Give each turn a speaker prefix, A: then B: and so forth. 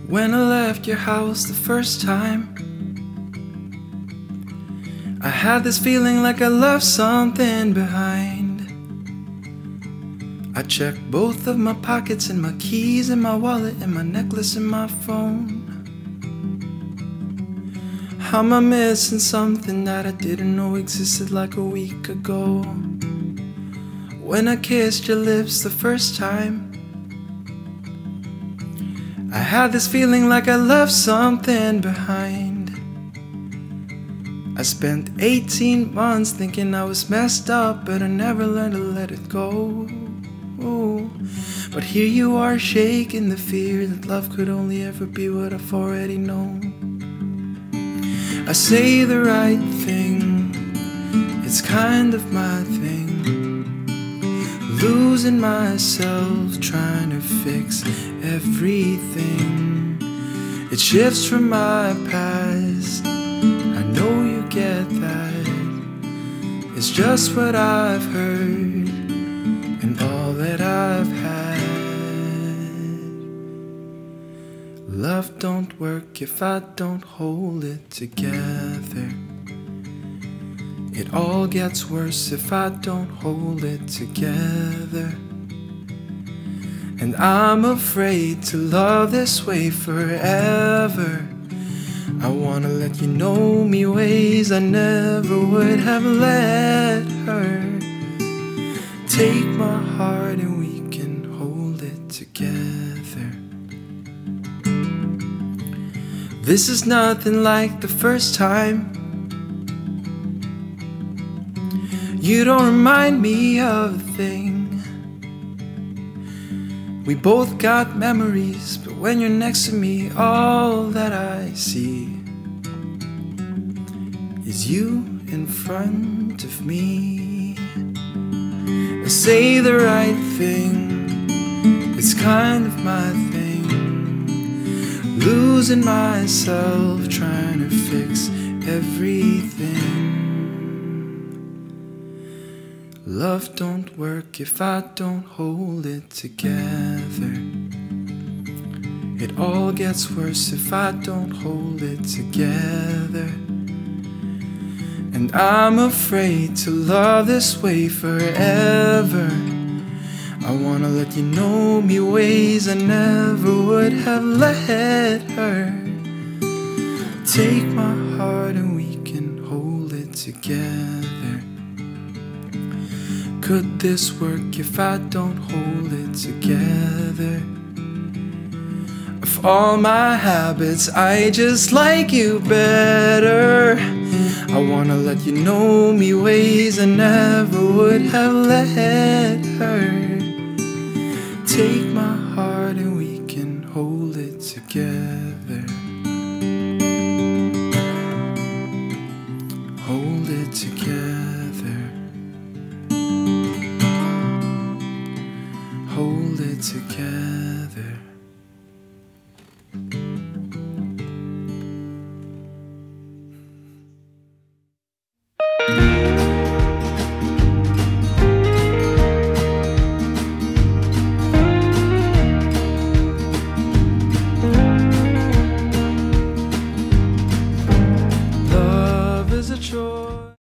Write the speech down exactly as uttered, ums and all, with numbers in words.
A: When I left your house the first time, I had this feeling like I left something behind. I checked both of my pockets and my keys and my wallet and my necklace and my phone. How am I missing something that I didn't know existed like a week ago? When I kissed your lips the first time, I had this feeling like I left something behind. I spent eighteen months thinking I was messed up, but I never learned to let it go. But here you are, shaking the fear that love could only ever be what I've already known. I say the right thing, it's kind of my thing. Losing myself, trying to fix everything. It shifts from my past, I know you get that. It's just what I've heard and all that I've had. Love don't work if I don't hold it together. It all gets worse if I don't hold it together. And I'm afraid to love this way forever. I wanna let you know me ways I never would have let her. Take my heart and we can hold it together. This is nothing like the first time. You don't remind me of a thing. We both got memories, but when you're next to me, all that I see is you in front of me. I say the right thing, it's kind of my thing. Losing myself, trying to fix everything. Love don't work if I don't hold it together. It all gets worse if I don't hold it together. And I'm afraid to love this way forever. I wanna let you know me ways I never would have let her. Take my heart and we can hold it together. Could this work if I don't hold it together? Of all my habits, I just like you better. I wanna let you know me ways I never would have let her. Take my